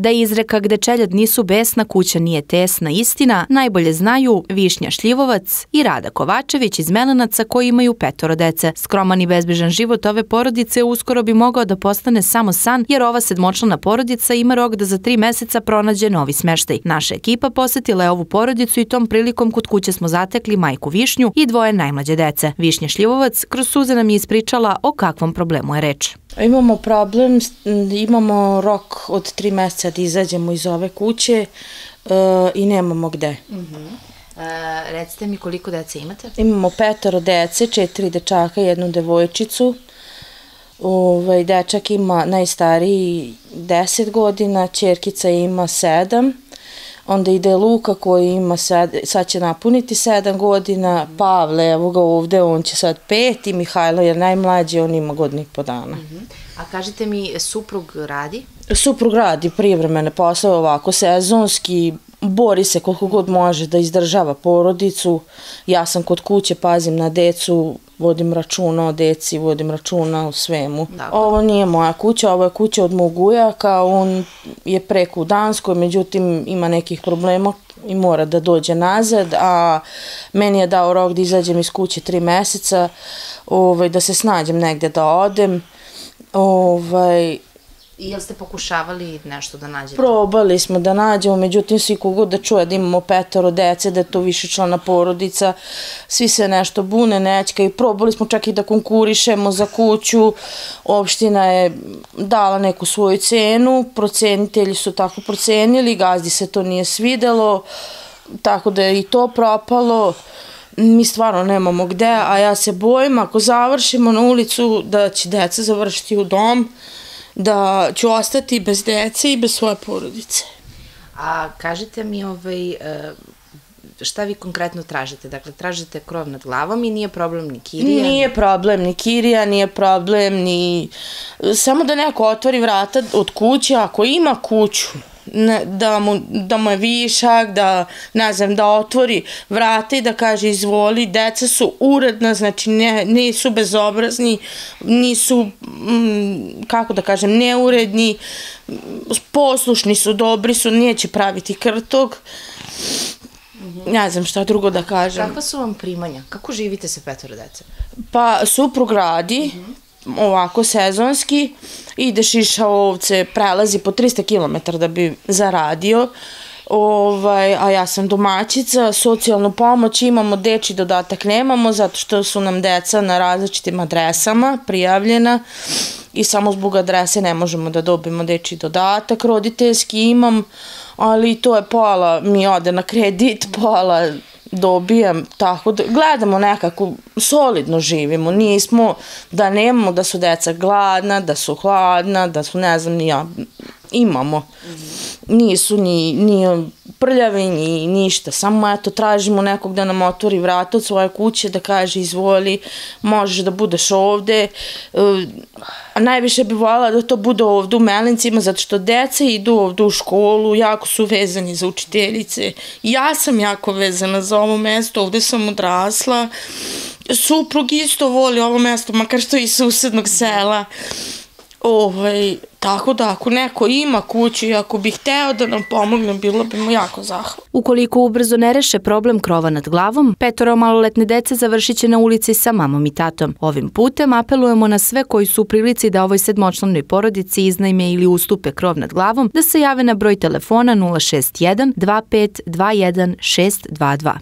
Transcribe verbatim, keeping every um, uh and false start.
Da je izreka gde čeljad nisu besna, kuća nije tesna istina, najbolje znaju Višnja Šljivovac i Rada Kovačević iz Melenaca koji imaju petoro dece. Skroman i bezbrižan život ove porodice uskoro bi mogao da postane samo san, jer ova sedmočlana porodica ima rok da za tri meseca pronađe novi smeštaj. Naša ekipa posetila je ovu porodicu i tom prilikom kod kuće smo zatekli majku Višnju i dvoje najmlađe dece. Višnja Šljivovac kroz suze nam je ispričala o kakvom problemu je reč. Imamo problem, imamo rok od tri meseca da izađemo iz ove kuće i nemamo gde. Recite mi koliko dece imate? Imamo petoro dece, četiri dečaka i jednu devojčicu. Dečak ima najstariji deset godina, ćerkica ima sedam. Onda ide Luka koji ima sad će napuniti sedam godina, Pavle, evo ga ovde, on će sad pet i Mihajlo je najmlađi, on ima godinu i po dana. A kažite mi, suprug radi? Suprug radi privremene poslove, ovako sezonski, bori se koliko god može da izdržava porodicu. Ja sam kod kuće, pazim na decu, vodim računa o deci, vodim računa o svemu. Ovo nije moja kuća, ovo je kuća od mog ujaka, on je preko u Danskoj, međutim ima nekih problema i mora da dođe nazad, a meni je dao rok da izađem iz kuće tri meseca, da se snađem negde da odem. I jel ste pokušavali nešto da nađete? Probali smo da nađemo, međutim svi kogod da čuje da imamo petoro dece, da je to višečlana porodica, svi se nešto bune, nećkaju. Probali smo čak i da konkurišemo za kuću, opština je dala neku svoju cenu, procenitelji su tako procenili, gazdi se to nije svidelo, tako da je i to propalo. Mi stvarno nemamo gde, a ja se bojim ako završimo na ulicu da će deca završiti u dom, da ću ostati bez dece i bez svoje porodice. A kažite mi, šta vi konkretno tražite? Dakle, tražite krov nad glavom i nije problem ni kirija? Nije problem ni kirija, nije problem ni... Samo da neko otvori vrata od kuće, ako ima kuću, da mu je višak, da, ne znam, da otvori vrata i da kaže izvoli, deca su uredna, znači nisu bezobrazni, nisu, kako da kažem, neuredni, poslušni su, dobri su, neće praviti krtog, ne znam šta drugo da kažem. Kakva su vam primanja? Kako živite sa petoro dece? Pa suprug radi, ovako sezonski, ide šiša ovce, prelazi po trista kilometara da bi zaradio, a ja sam domaćica, socijalnu pomoć imamo, dečji dodatak nemamo, zato što su nam deca na različitim adresama prijavljena i samo zbog adrese ne možemo da dobijemo dečji dodatak, roditeljski imam, ali to je pola mi ode na kredit, pola dobijam, tako da gledamo nekako, solidno živimo, nismo da nemamo, da su deca gladna, da su hladna, da su ne znam ni ja, imamo, nisu ni prljavi ni ništa, samo eto tražimo nekog da nam otvori vrata od svoje kuće, da kaže izvoli, možeš da budeš ovde, a najviše bi voljela da to bude ovde u Melencima, zato što deca idu ovde u školu, jako su vezani za učiteljice, ja sam jako vezana za ovo mesto, ovde sam odrasla, suprug isto voli ovo mesto, makar što je iz susednog sela. Tako da ako neko ima kuću i ako bi hteo da nam pomogne, bilo bi mu jako zahvalno. Ukoliko ubrzo ne reše problem krova nad glavom, petoro maloletne dece završit će na ulici sa mamom i tatom. Ovim putem apelujemo na sve koji su u prilici da ovoj sedmočlanoj porodici iznajme ili ustupe krov nad glavom, da se jave na broj telefona nula šest jedan dva pet dva jedan šest dva dva.